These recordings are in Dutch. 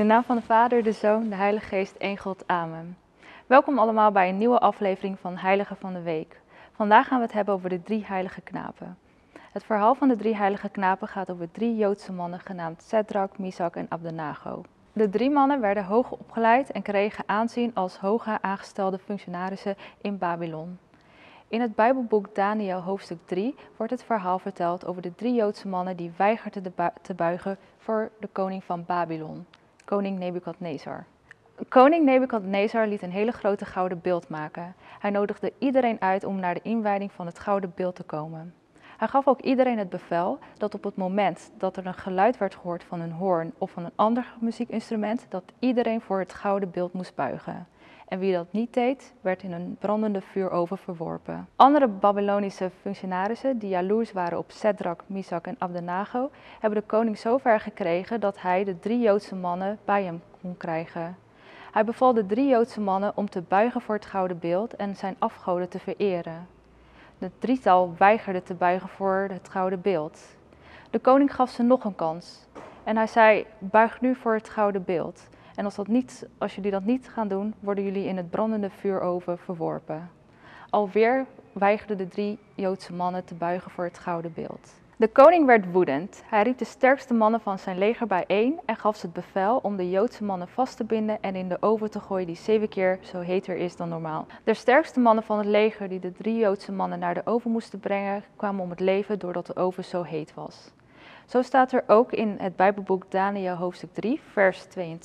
naam van de Vader, de Zoon, de Heilige Geest, één God, amen. Welkom allemaal bij een nieuwe aflevering van Heilige van de Week. Vandaag gaan we het hebben over de 3 heilige knapen. Het verhaal van de 3 heilige knapen gaat over 3 Joodse mannen genaamd Sedrak, Misach en Abdenago. De 3 mannen werden hoog opgeleid en kregen aanzien als hoge aangestelde functionarissen in Babylon. In het Bijbelboek Daniel hoofdstuk 3 wordt het verhaal verteld over de 3 Joodse mannen die weigerden te buigen voor de koning van Babylon, koning Nebukadnezar. Koning Nebukadnezar liet een hele grote gouden beeld maken. Hij nodigde iedereen uit om naar de inwijding van het gouden beeld te komen. Hij gaf ook iedereen het bevel dat op het moment dat er een geluid werd gehoord van een hoorn of van een ander muziekinstrument, dat iedereen voor het gouden beeld moest buigen. En wie dat niet deed, werd in een brandende vuuroven verworpen. Andere Babylonische functionarissen die jaloers waren op Sedrak, Misach en Abdenago, hebben de koning zo ver gekregen dat hij de 3 Joodse mannen bij hem kon krijgen. Hij beval de 3 Joodse mannen om te buigen voor het gouden beeld en zijn afgoden te vereren. Het drietal weigerde te buigen voor het gouden beeld. De koning gaf ze nog een kans en hij zei: buig nu voor het gouden beeld. En als jullie dat niet gaan doen, worden jullie in het brandende vuuroven verworpen. Alweer weigerden de 3 Joodse mannen te buigen voor het gouden beeld. De koning werd woedend. Hij riep de sterkste mannen van zijn leger bijeen en gaf ze het bevel om de Joodse mannen vast te binden en in de oven te gooien die 7 keer zo heter is dan normaal. De sterkste mannen van het leger die de 3 Joodse mannen naar de oven moesten brengen, kwamen om het leven doordat de oven zo heet was. Zo staat er ook in het Bijbelboek Daniel hoofdstuk 3, vers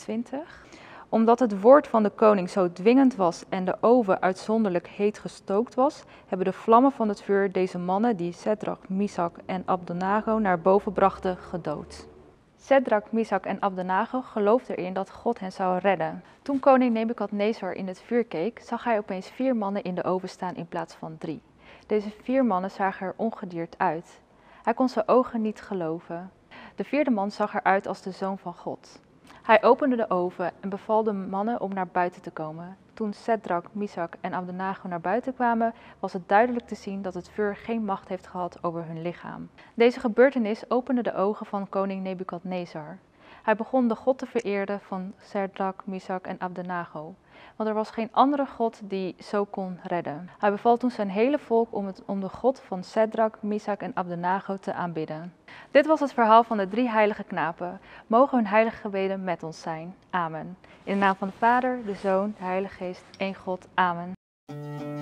22. Omdat het woord van de koning zo dwingend was en de oven uitzonderlijk heet gestookt was, hebben de vlammen van het vuur deze mannen die Sedrak, Misach en Abdenago naar boven brachten gedood. Sedrak, Misach en Abdenago geloofden erin dat God hen zou redden. Toen koning Nebukadnezar in het vuur keek, zag hij opeens 4 mannen in de oven staan in plaats van 3. Deze 4 mannen zagen er ongedierd uit. Hij kon zijn ogen niet geloven. De 4e man zag eruit als de Zoon van God. Hij opende de oven en beval de mannen om naar buiten te komen. Toen Sedrak, Misach en Abdenago naar buiten kwamen, was het duidelijk te zien dat het vuur geen macht heeft gehad over hun lichaam. Deze gebeurtenis opende de ogen van koning Nebukadnezar. Hij begon de God te vereren van Sedrak, Misach en Abdenago, want er was geen andere God die zo kon redden. Hij beval toen zijn hele volk om de God van Sedrak, Misach en Abdenago te aanbidden. Dit was het verhaal van de 3 heilige knapen. Mogen hun heilige gebeden met ons zijn. Amen. In de naam van de Vader, de Zoon, de Heilige Geest, één God. Amen.